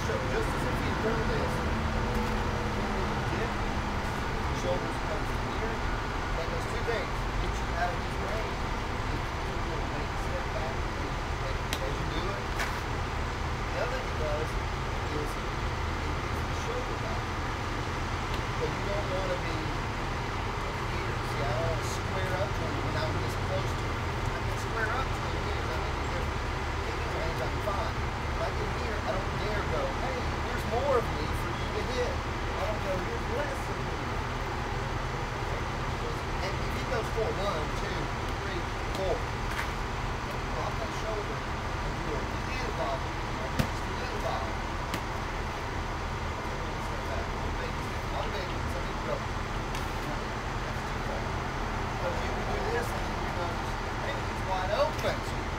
show just as if you've done this. Dip, shoulders come to here. And those two things get you out of this range. You will make a step back as you do it. The other thing it does is it gets the shoulder back. But you don't want to be here. See, I don't want to square up to him when I'm this close to him. I can square up to him here. That makes a difference. Taking range, I'm fine. If I get here, I don't dare go, hey, here's more of me for you to hit. I don't go, here's less of me. And if he goes for 1, 2, 3, 4, drop that shoulder and do a little bobble. Just a little bobble. Step back. One baby, some people go, no, that's too far. But you can do this and then you notice, hey, it's wide open.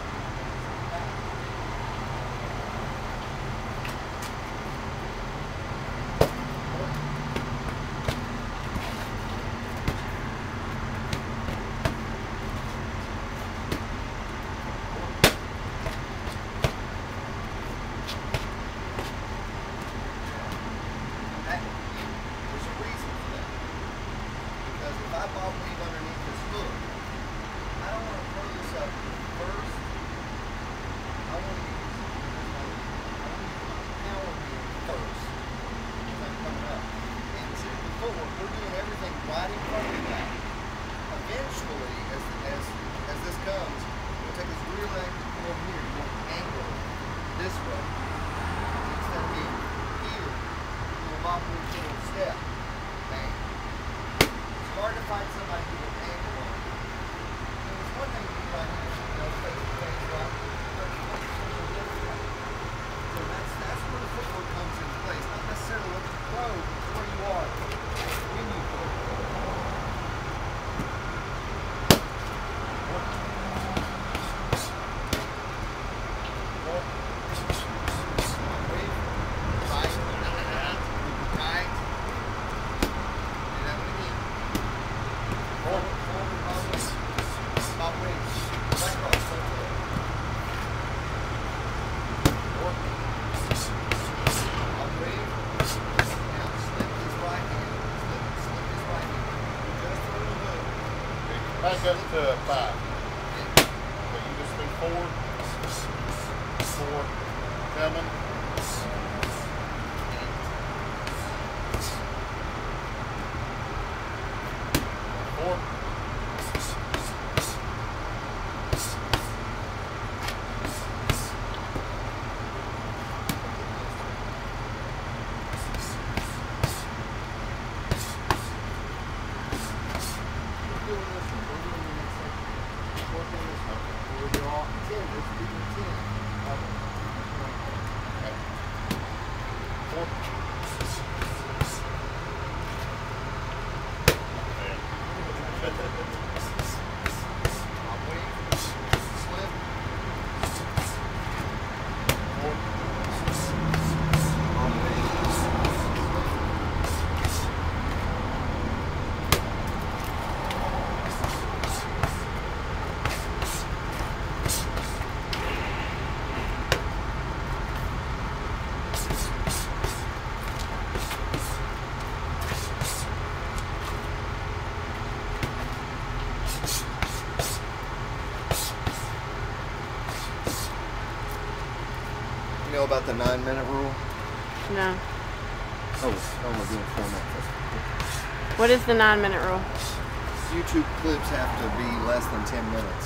Back up to 5. So you just do 4, 4, coming. 4. You know about the 9-minute rule? No. Oh, we're doing 4 minutes. What is the 9-minute rule? YouTube clips have to be less than 10 minutes.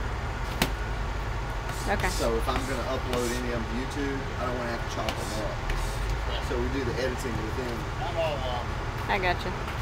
Okay. So if I'm going to upload any of them to YouTube, I don't want to have to chop them up. So we do the editing within. I'm all I gotcha.